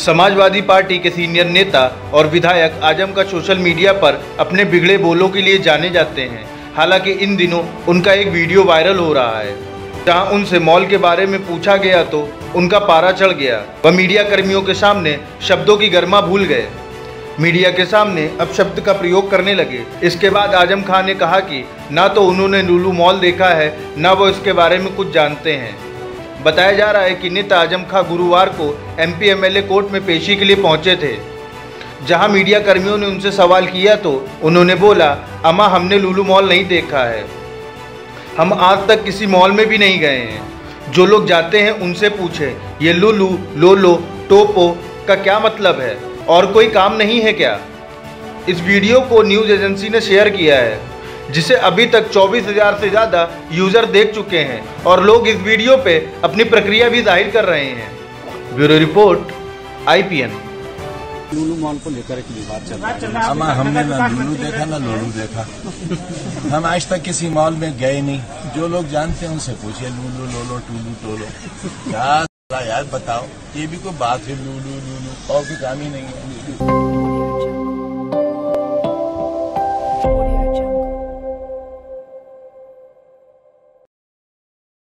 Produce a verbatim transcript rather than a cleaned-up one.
Samajwadi party के senior नेता और विधायक आजम का सोशल मीडिया पर अपने बिगड़े बोलों के लिए जाने जाते हैं। हालांकि इन दिनों उनका एक वीडियो वायरल हो रहा है, जहां उनसे मॉल के बारे में पूछा गया तो उनका पारा चढ़ गया। वह मीडिया कर्मियों के सामने शब्दों की गरिमा भूल गए, मीडिया के सामने अब शब्द का प्रयोग करने लगे। इसके बाद आजम खान ने कहा कि ना तो उन्होंने लुलु मॉल देखा है, ना वो इसके बारे में कुछ जानते हैं। बताया जा रहा है कि नेता आजम खान गुरुवार को एमपी एमएलए कोर्ट में पेशी के लिए पहुंचे थे, जहां मीडिया कर्मियों ने उनसे सवाल किया तो उन्होंने बोला, अम्मा हमने लुलु मॉल नहीं देखा है, हम आज तक किसी मॉल में भी नहीं गए हैं। जो लोग जाते हैं उनसे पूछे ये लुलु, लोलो, टोपो का क्या मतलब है और कोई काम नहीं है क्या। इस वीडियो को न्यूज़ एजेंसी ने शेयर किया है, जिसे अभी तक चौबीस हज़ार से ज़्यादा यूज़र देख चुके हैं और लोग इस वीडियो पे अपनी प्रक्रिया भी जाहिर कर रहे हैं। Bureau report, IPN. Lulu mall को लेकर एक विवाद चल रहा है। अमा हमने ना लुलु देखा ना लोलू देखा। हम आज तक किसी मॉल में गए नहीं। जो लोग जानते हैं उनसे पूछिए लुलु, लोलो, टूलू, टोलो क्या यार बताओ, ये भी कोई बात है? लुलु लुलु और भी काम ही नहीं है।